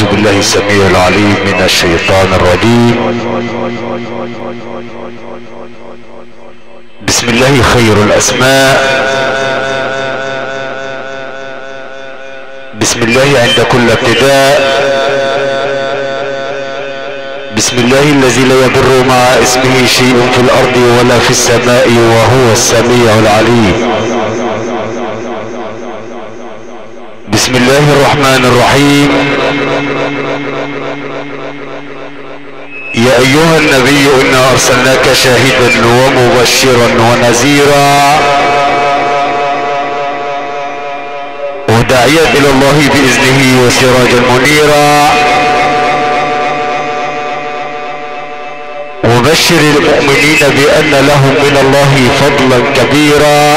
أعوذ بالله السميع العليم من الشيطان الرجيم. بسم الله خير الأسماء. بسم الله عند كل ابتداء. بسم الله الذي لا يضر مع اسمه شيء في الأرض ولا في السماء وهو السميع العليم. بسم الله الرحمن الرحيم. يا أيها النبي إنا أرسلناك شاهدا ومبشرا ونذيرا وداعيا إلى الله بإذنه وسراجا منيرا وبشر المؤمنين بأن لهم من الله فضلا كبيرا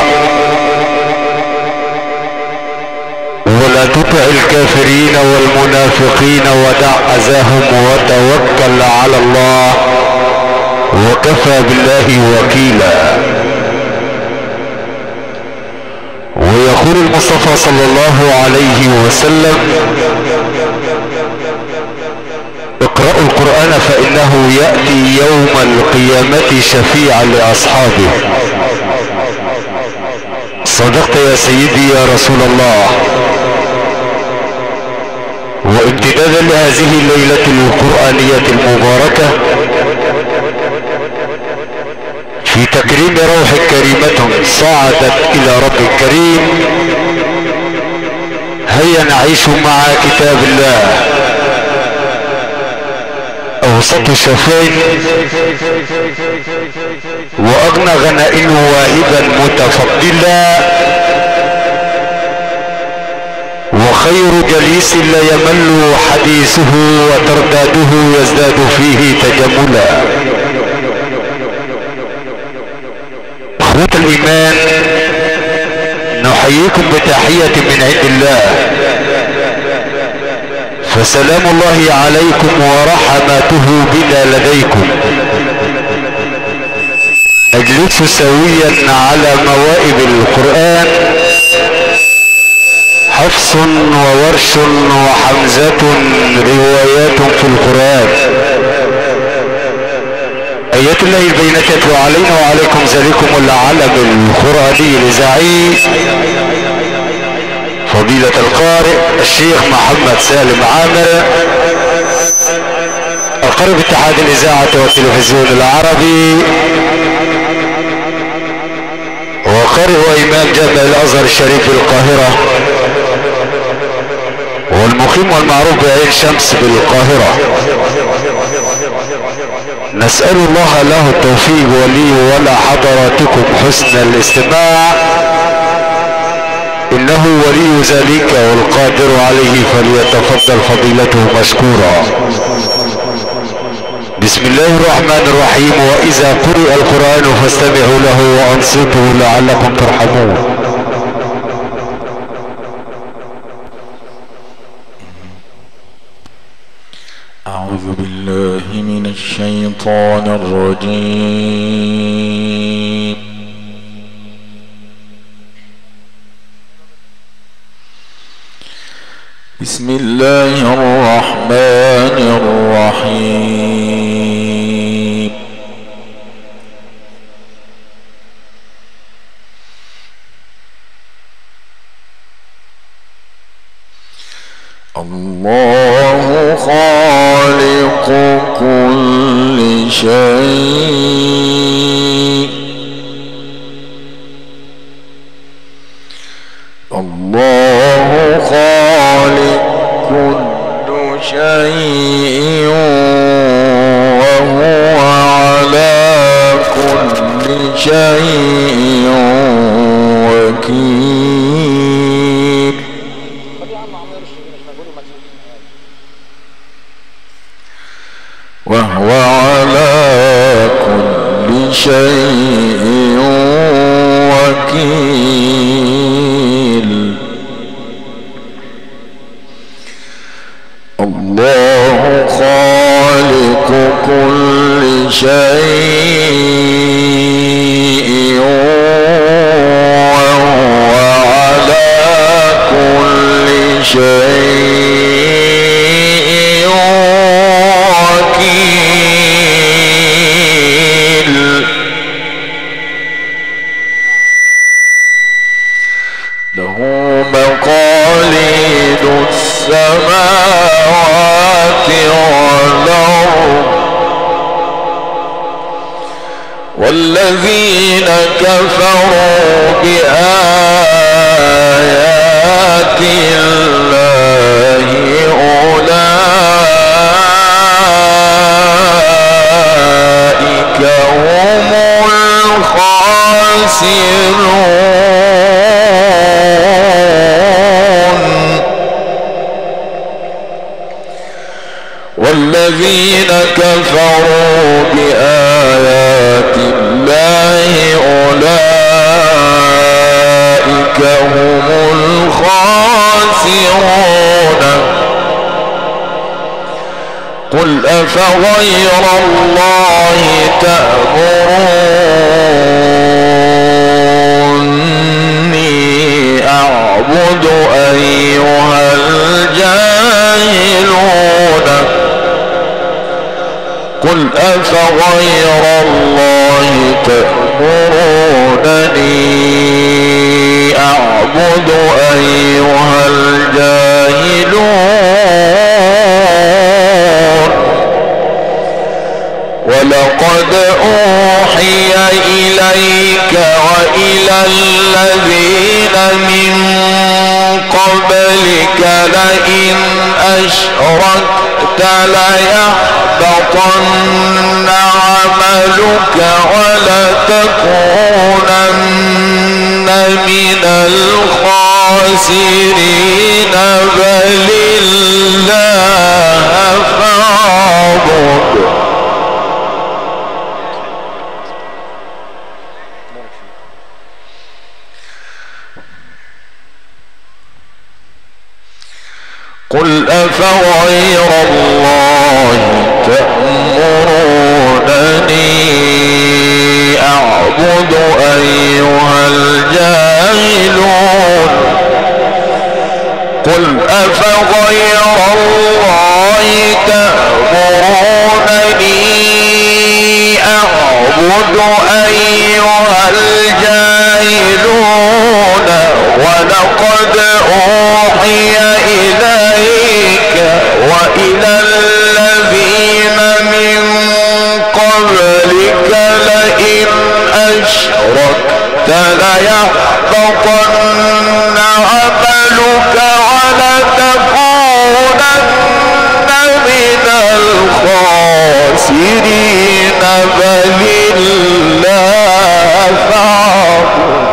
ولا تطع الكافرين والمنافقين ودع أذاهم وتوكل على الله وكفى بالله وكيلا. ويقول المصطفى صلى الله عليه وسلم: اقرأوا القرآن فإنه يأتي يوم القيامة شفيعا لأصحابه. صدقت يا سيدي يا رسول الله. وامتدادا لهذه الليلة القرآنية المباركة في تكريم روح كريمة صعدت إلى رب كريم، هيا نعيش مع كتاب الله أوسط شفين وأغنى غنائم واهبا متفضلا وخير جليس لا يمل حديثه وترداده يزداد فيه تجملا. اخوة الايمان، نحييكم بتحية من عند الله، فسلام الله عليكم ورحمته بنا لديكم. نجلس سويا على موائب القرآن، حفص وورش وحمزة روايات في القرآن. آيات الله البينات يتلو علينا وعليكم ذلكم العلم القرآني الإذاعي فضيلة القارئ الشيخ محمد سالم عامر، القارئ باتحاد الإذاعة والتلفزيون العربي وقارئ وإمام جامع الأزهر الشريف بالقاهرة والمقيم والمعروف بعين شمس بالقاهرة. نسأل الله له التوفيق ولي ولا حضراتكم حسن الاستماع، إنه ولي ذلك والقادر عليه، فليتفضل فضيلته مشكورا. بسم الله الرحمن الرحيم. وإذا قرئ القرآن فاستمعوا له وأنصتوا لعلكم ترحمون. أعوذ بالله من الشيطان الرجيم. بسم الله الرحمن الرحيم. الله خالق كل شيء. الله خالق كل شيء وهو على كل شيء وكيل. وهو على كل شيء وكيل. الله خالق كل شيء وهو على كل شيء السماوات والأرض والذين كفروا بآيات الله أولئك هم الخاسرون والذين كفروا بآيات الله أولئك هم الخاسرون قل أفغير الله تأمروني أعبد أيها الجاهلون قل أفغير الله تأمرونني أعبد أيها الجاهلون ولقد أوحي إليك وإلى الذين من قبلك لئن أشركت ليحبطن عملك ولتكونن من الخاسرين بل الله فاعبد قل أفغير الله تأمرونني أعبد أيها الجاهلون قل أفغير الله تأمرونني أعبد أيها الجاهلون ولقد أوحي إليك وإلى الذين من قبلك لئن أشركت ليحبطن عملك ولتكونن من الخاسرين بل الله فاعبد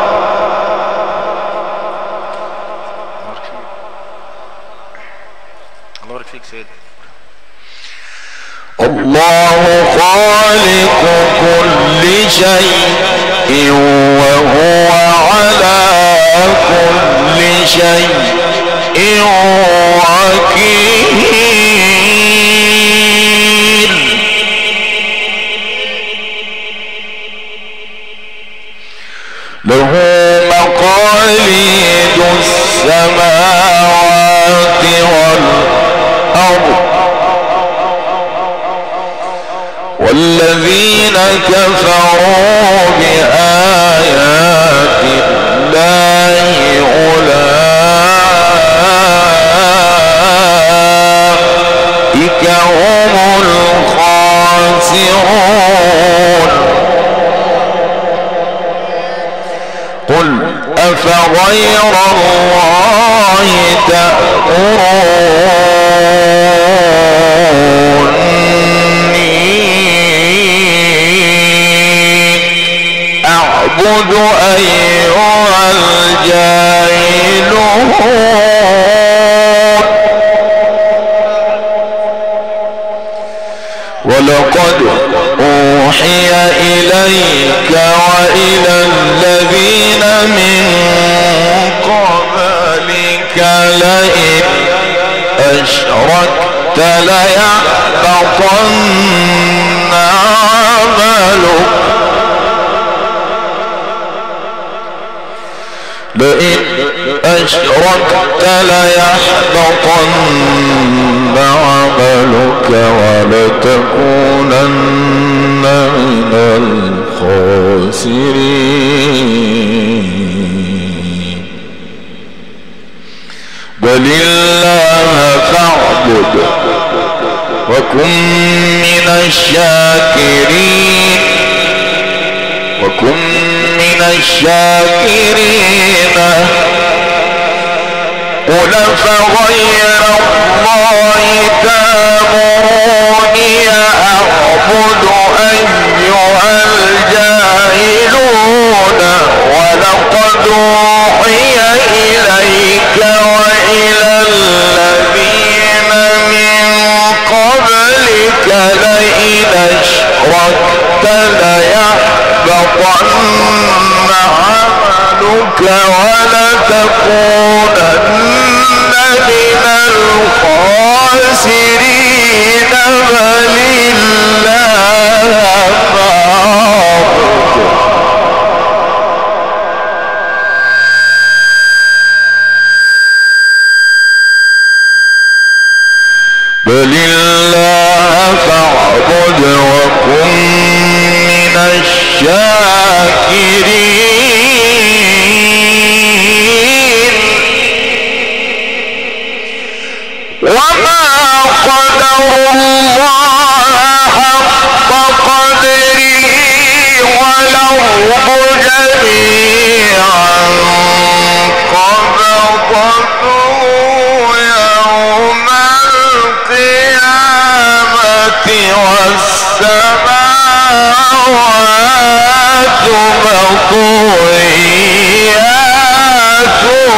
الله خالق كل شيء وهو على كل شيء وكيل له مقاليد السماوات والأرض والذين كفروا بآيات الله أولئك هم الخاسرون قل أفغير الله تأمروني أعبد أيها الجاهلون ولقد أوحي إليك وإلى الذين من قبلك لئن أشركت ليحبطن عملك لئن أشركت ليحبطن عملك ولتكونن من الخاسرين بل الله فاعبد وكن من الشاكرين وكن من الشاكرين. قل فغير الله تأمروني أعبد أيها الجاهلون ولقد أوحي إليك وإلى الذين من قبلك لئن أشركت ليحبطن عملك ولتكونن من الخاسرين. بل الله فاعبد وكن من الشاكرين. وما قدر الله حق قدره والأرض جميعا قبضته يوم القيامة والسماوات مطويات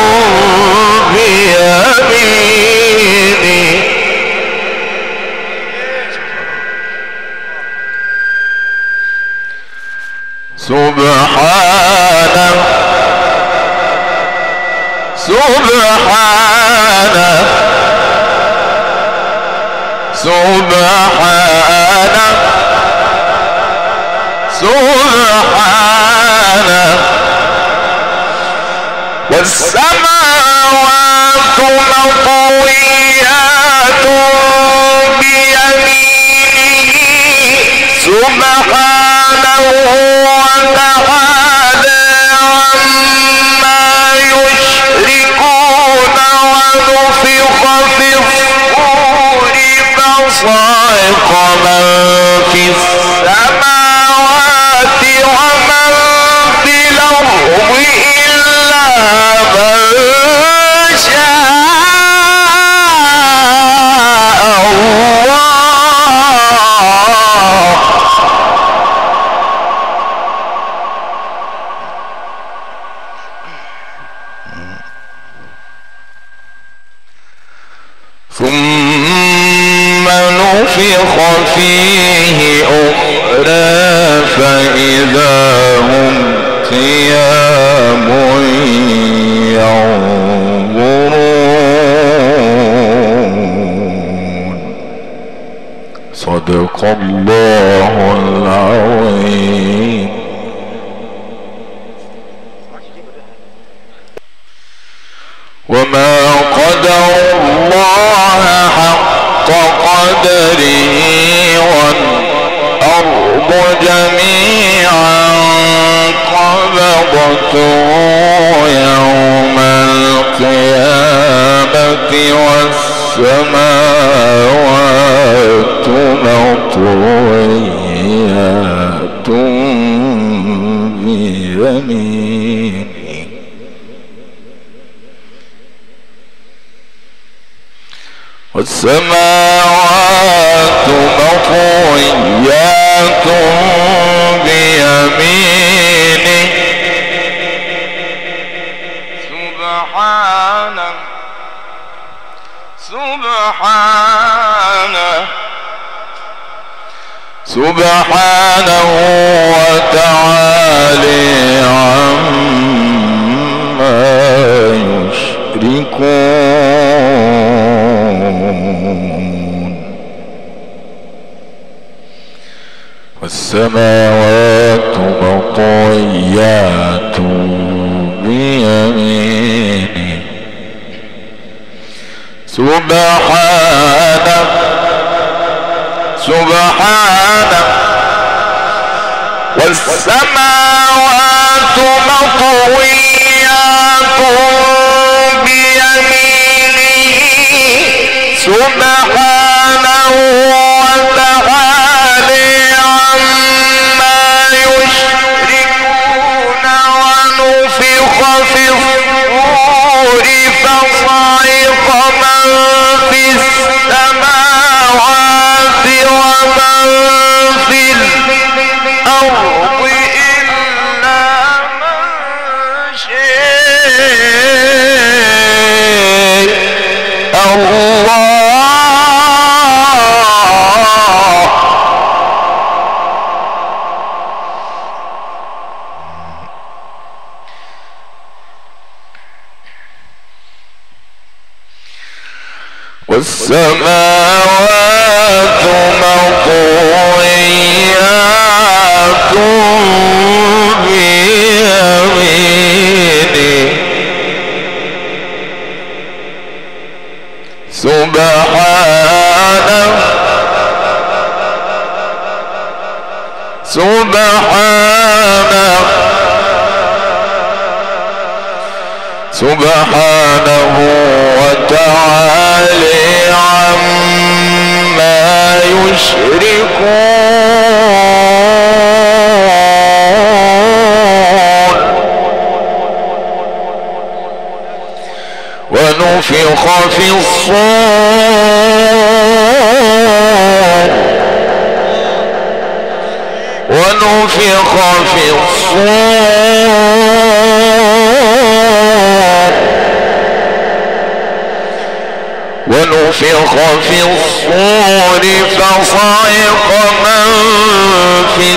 بيمينه. سبحانه سبحانه سبحانه سبحانه. والسماوات مطويات بيمينه سبحانه وتعالى عما يشركون. ونفخ في الصور فصعق من في السماوات ومن في الأرض إلا من شاء الله. ثم نفخ فيه أخرى فإذا هم قيام ينظرون. صدق الله العظيم. وما قدر الله حق قدره والأرض جميعا قبضته يوم القيامة والسماوات مطويات بيمينه. والسماوات مطويات بيمينه سبحانه سبحانه سبحانه وتعالى عما يشركون. والسماوات مطويات بيمينه سبحانه سبحانه. والسماوات مطويات بيمينه سبحانه وتعالى عما يشركون ونفخ في الصور فصعق من في السماوات ومن في الأرض إلا من شاء الله. والسماوات مطويات بيمينه سبحانه سبحانه وتعالى عما يشركون. ونفخ في الصور ونفخ في الصور فصعق من في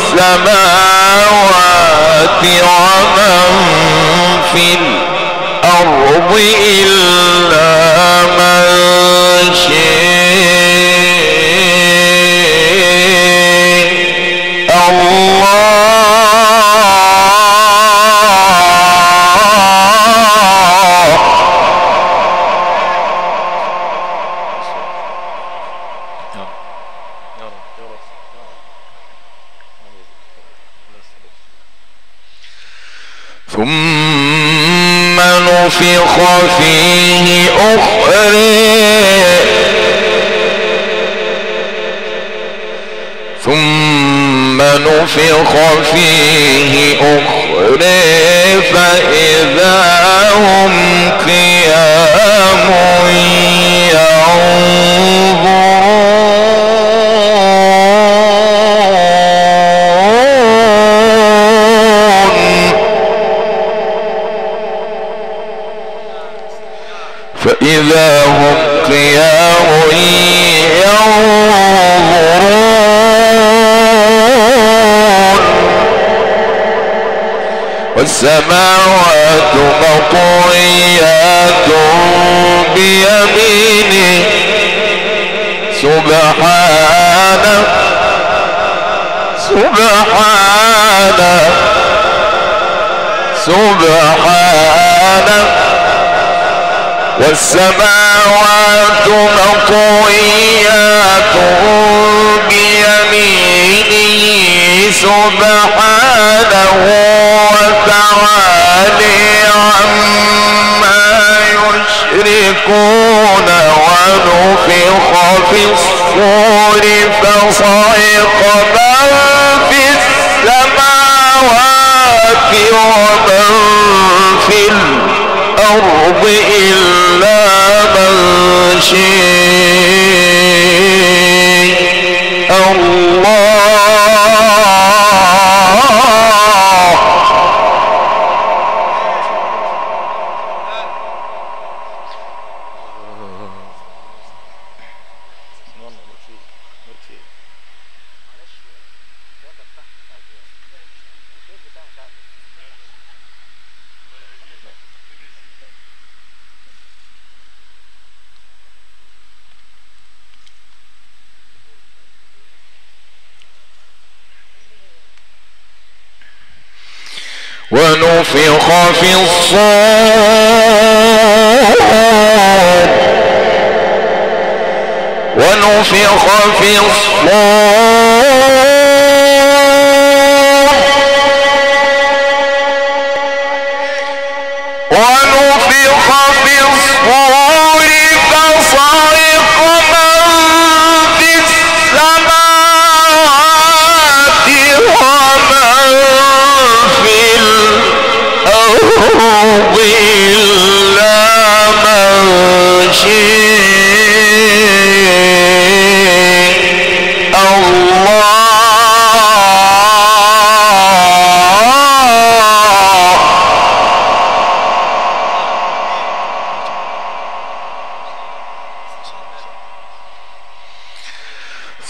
السماوات ومن في الأرض إلا من شاء الله. ثم نفخ فيه أخرى فإذا هم قيام ينظرون. والسماوات مطويات بيمينه سبحانه والسماوات مطويات بيمينه سبحانه وتعالى عما يشركون. ونفخ في الصور فصعق من في السماوات ومن في الأرض إلا من شاء الله. ونفخ في الصور ونفخ في الصور فصعق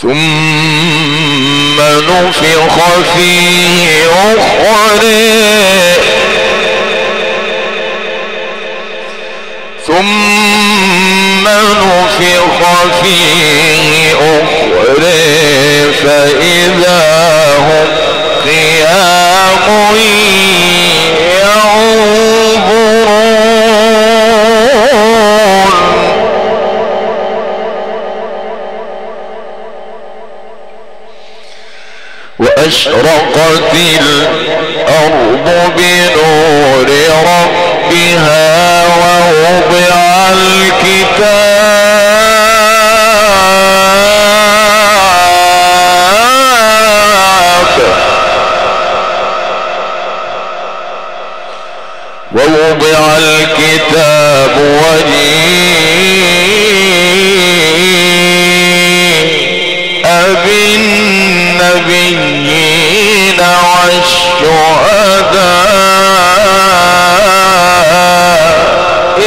ثم نفخ فيه أخرى ثم نفخ فيه أخرى فإذا هم قيام ينظرون وأشرقت الأرض بنور ربها ووضع الكتاب وجيء بالنبيين والشهداء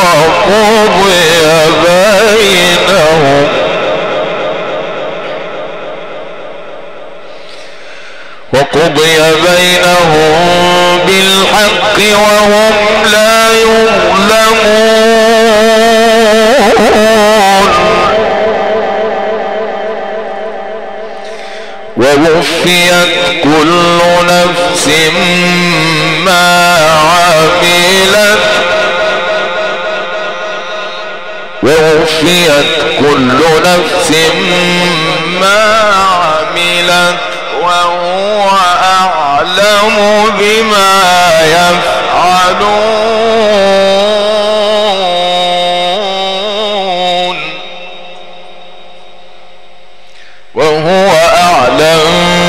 وقضي بينهم بالحق وهم لا يظلمون ووفيت كل نفس ما عملت وهو أعلم بما يفعلون وهو أعلم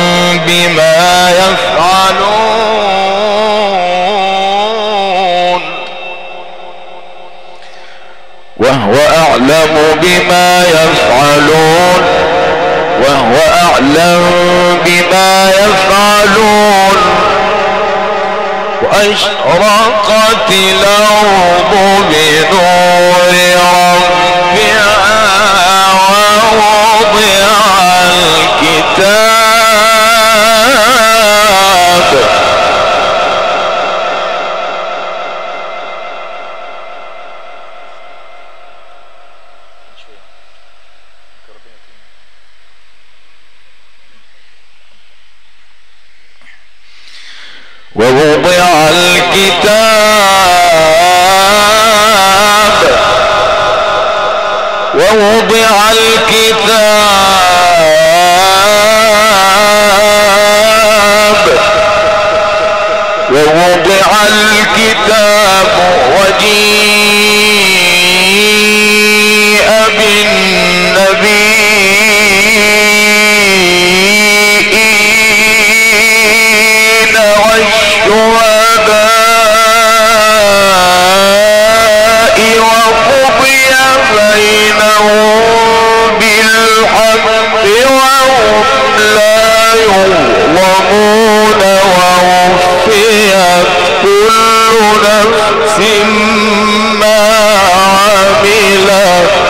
بما يفعلون وأشرقت الأرض بنور ربها ووضع الكتاب ووضع الكتاب وجيء بالنبيين والشهداء وقضي بينهم بالحق وهم لا يظلمون ووفيت كل نفس ما عملت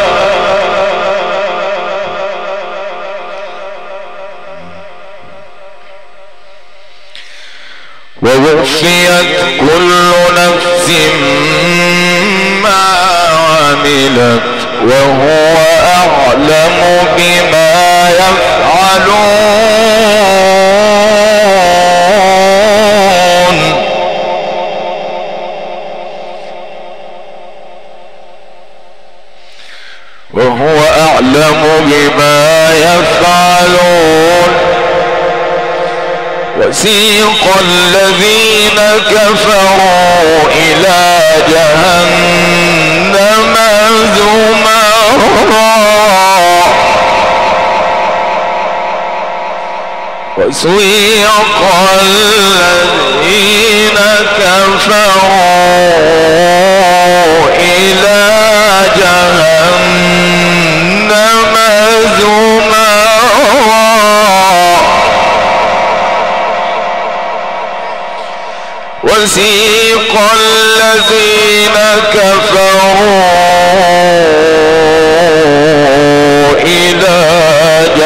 وهو أعلم بما يفعلون وسيق الذين كفروا إلى جهنم زمرا وسيق الذين كفروا إلى جهنم زمرا وسيق الذين كفروا إلى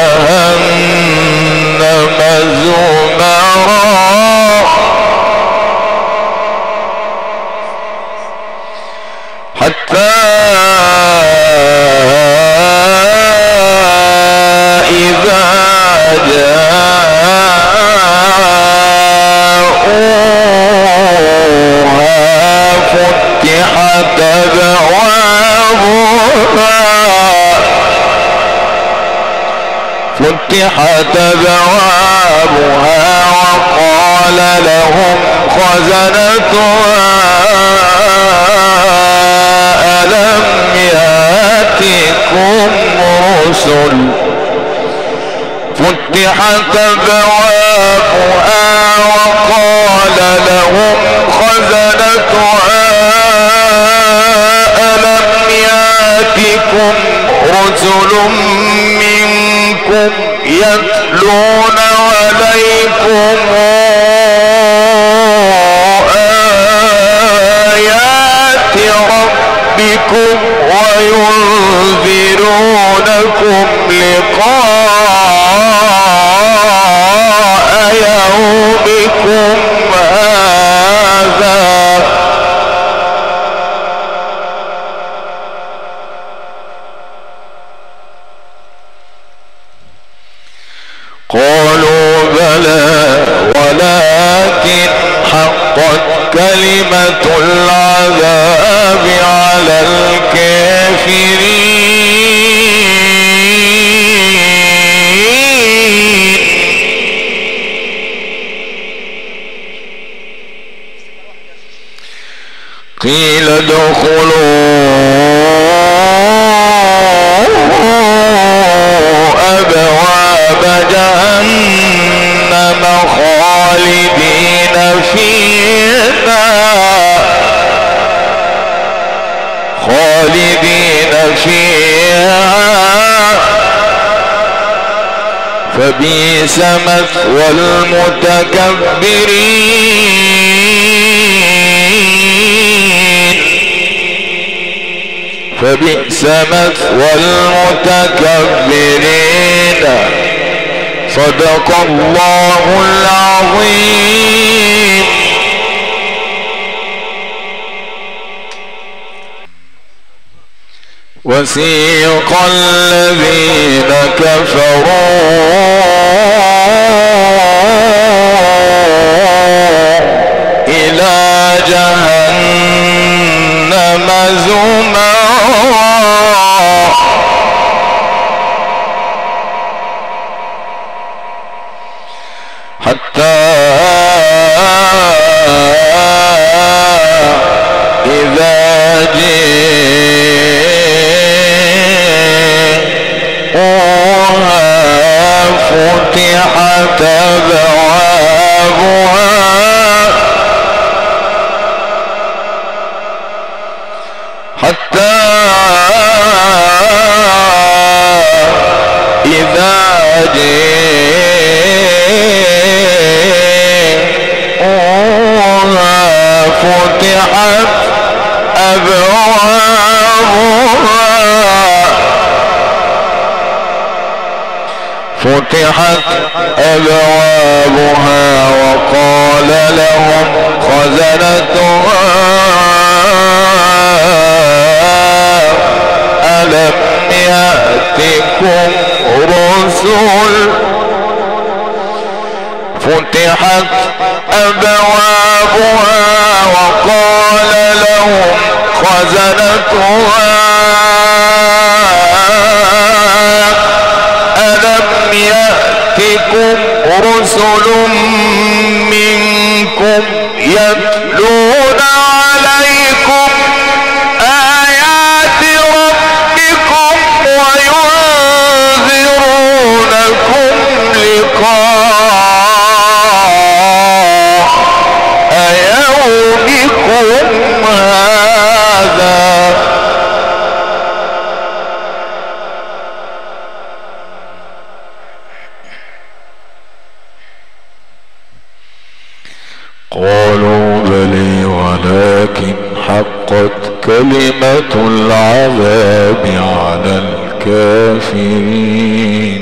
فتحت أبوابها وقال لهم خزنتها ألم يأتكم رسل فتحت أبوابها وقال لهم خزنتها ألم يأتكم رسل منكم يتلون عليكم آيات ربكم وينذرونكم لقاء يومكم هذا قالوا بلى ولكن حقت كلمة العذاب على الكافرين قيل ادخلوا أبواب جهنم خالدين فيها فبئس مثوى المتكبرين فبئس مثوى المتكبرين صدق الله العظيم. وسيق الذين كفروا إلى جهنم زمرا حتى إذا فتحت أبوابها حتى إذا فتحت أبوابها وقال لهم خزنتها ألم يأتكم رسل فتحت أبوابها وقال لهم خزنتها ألم يأتكم رسل منكم يتلون عليكم آيات ربكم وينذرونكم لقاء يومكم هذا قالوا بلي ولكن حقت كلمة العذاب على الكافرين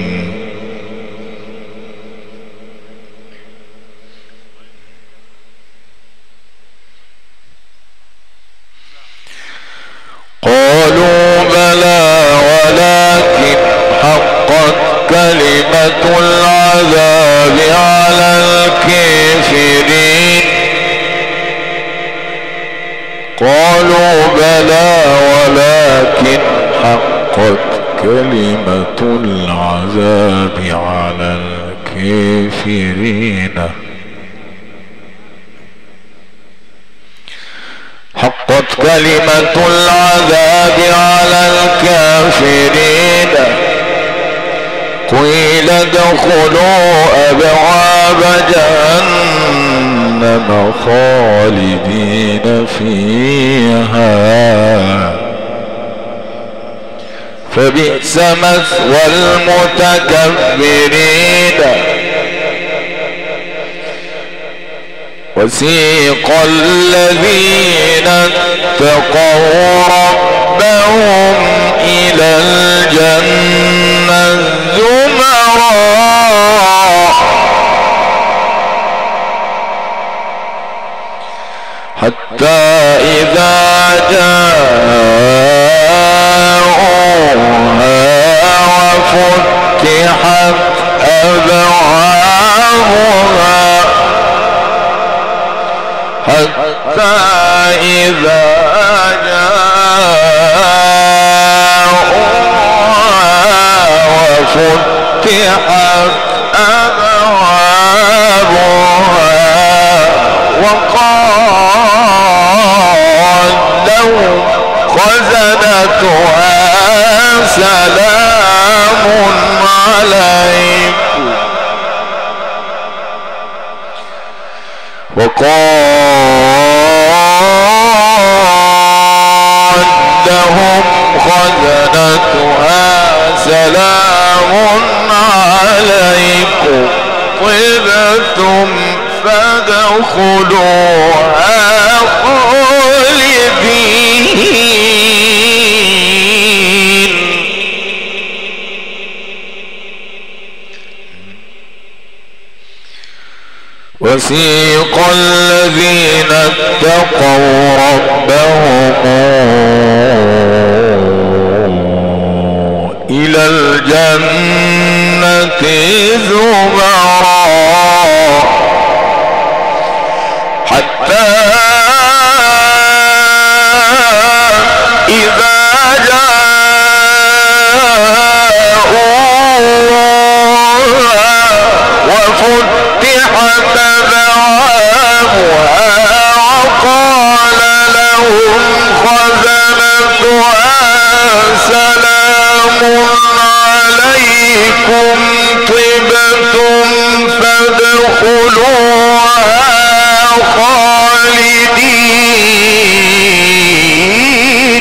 قالوا بلى ولكن حقت كلمة العذاب على الكافرين قالوا بلى ولكن حقت كلمة العذاب على الكافرين حقت كلمة العذاب على الكافرين قيل ادخلوا أبواب جهنم خالدين فيها فبئس مثوى المتكبرين وسيق الذين اتقوا ربهم إلى الجنة زمرا حتى إذا جاءوها وفتحت أبوابها حتى إذا جاءوها وفتحت أبوابها وقال لهم خزنتها سلام عليكم وقال لهم خزنتها سلام عليكم طبتم فادخلوها خالدين وسيق الذين اتقوا ربهم إلى الجنة زمرا حتى إذا جاءوها وفتحت أبوابها وقال لهم خزنتها سلام عليكم طبتم فادخلوها خالدين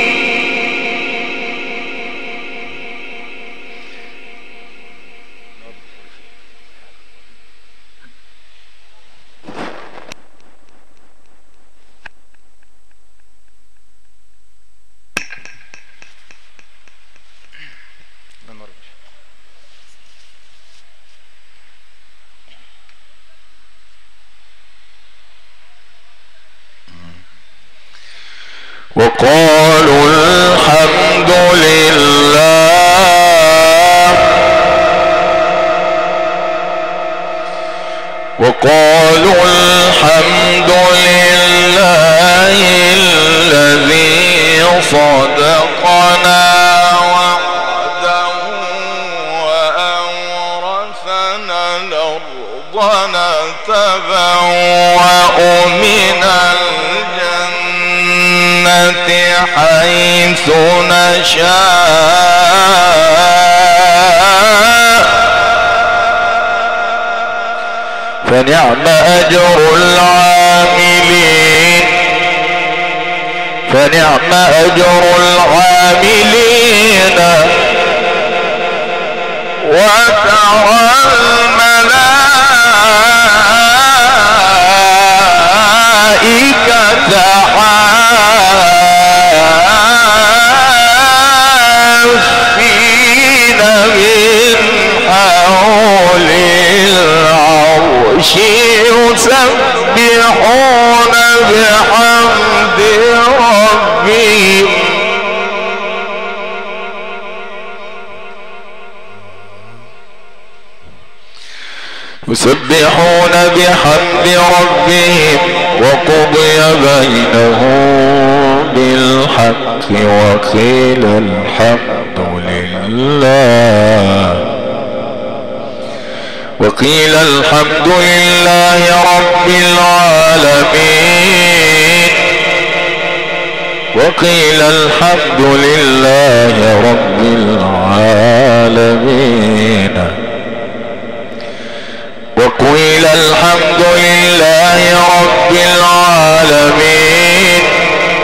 وقالوا الحمد لله وقالوا الحمد لله الذي صدقنا وعده وأورثنا الأرض نتبوأ من حيث نشاء فنعم أجر العاملين وترى الملائكة حافين من حول العرش يسبحون بحمد ربهم وقضي بينهم بالحق وقيل الحمد لله لله. وقيل الحمد لله رب العالمين. وقيل الحمد لله رب العالمين. وقيل الحمد لله رب العالمين.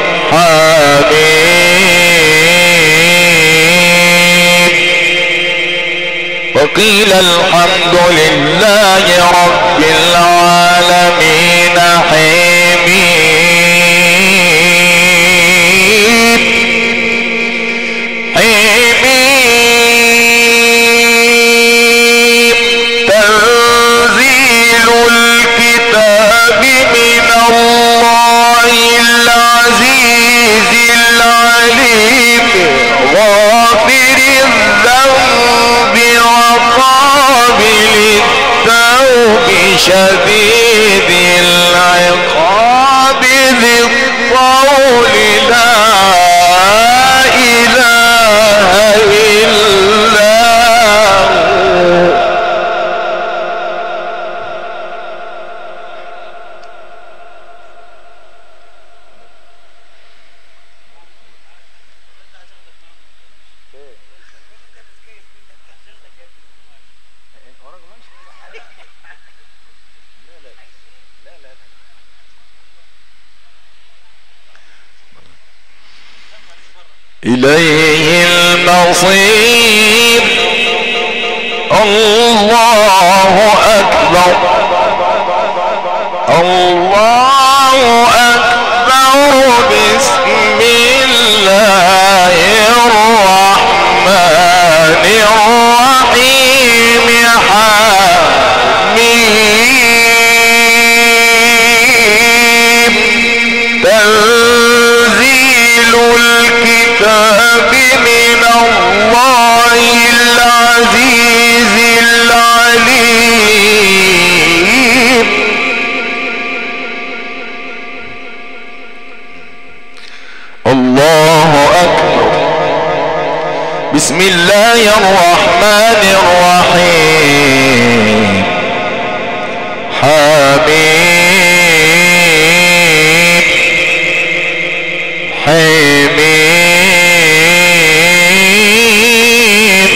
حميد. وقيل الحمد لله رب العالمين. حميد. حميد. تنزيل الكتاب من الله العزيز العليم. غافر الذنب وقابل التوب شديد العقاب ذي الطول لا إله إلا هو. إليه المصير. الله أكبر. الله أكبر. بسم الله الرحمن الرحيم. حميم. تنزيل الكتاب من الله العزيز العليم. الله أكبر. بسم الله الرحمن الرحيم. حميم. حميم.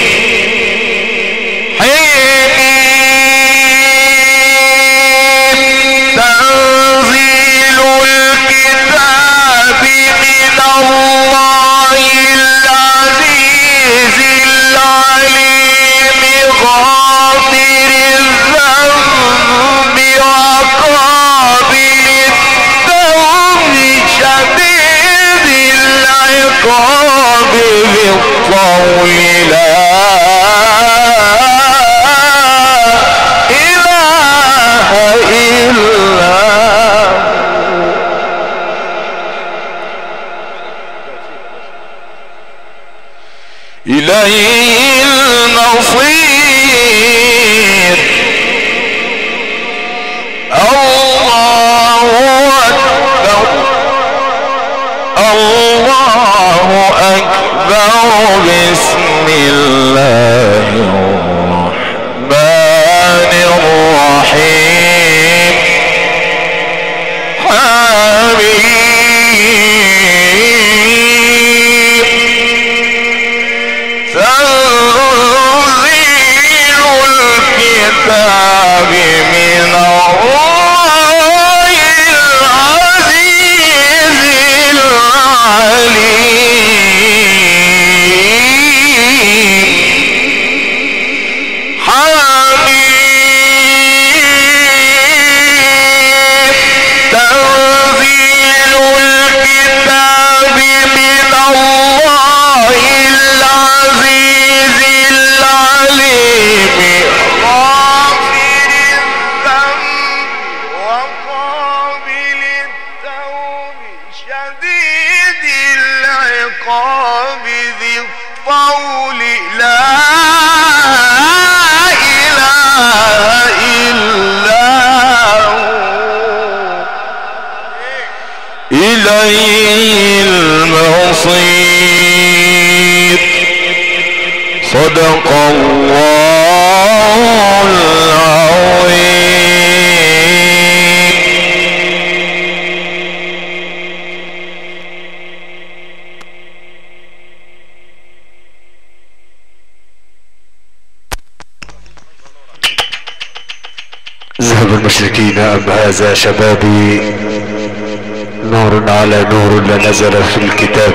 حميم. تنزيل الكتاب من الله العزيز العليم. غافر الذنب وقابل التوب شديد العقاب ذي الطول لا إله إلا هو. إليه المصير. الله أكبر. الله أكبر. بسم الله الرحمن الرحيم. حميم. تنزيل الكتاب من الله العزيز العليم. حميم. تنزيل الكتاب من الله العزيز العليم. غافر الذنب وقابل التوب شديد العقاب ذي الطول لا إله إلا هو. إليه المصير. المصير. صدق الله العظيم. ذهب المشركين أم هذا شبابي نور على نور لنزل في الكتاب.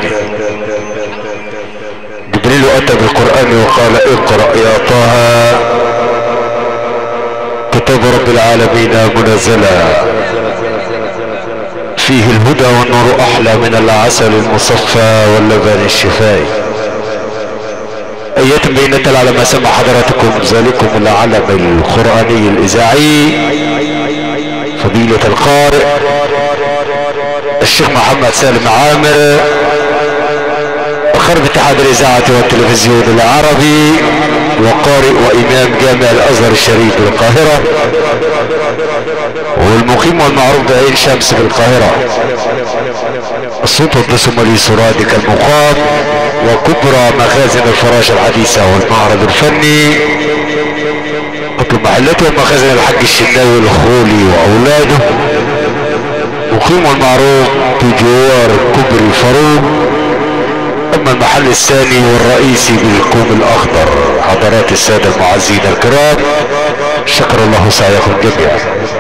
جبريل أتى بالقرآن وقال اقرأ يا طه كتاب رب العالمين منزلا فيه الهدى والنور أحلى من العسل المصفى واللبن الشفائي. أيات بينة على ما سمع حضراتكم ذلكم العلم القرآني الإذاعي فضيلة القارئ الشيخ محمد سالم عامر خرب اتحاد الإذاعة والتلفزيون العربي وقارئ وإمام جامع الأزهر الشريف بالقاهرة والمقيم والمعروف بعين شمس بالقاهرة. الصوت والبسم لي سرادك المقام وكبرى مخازن الفراشة الحديثة والمعرض الفني اطلب محلته ومخازن الحاج الشناوي الخولي وأولاده مقيم والمعروف بجوار كبري فاروق. اما المحل الثاني والرئيسي بالكوم الاخضر. حضرات السادة المعزين الكرام شكر الله سعيكم جميعا.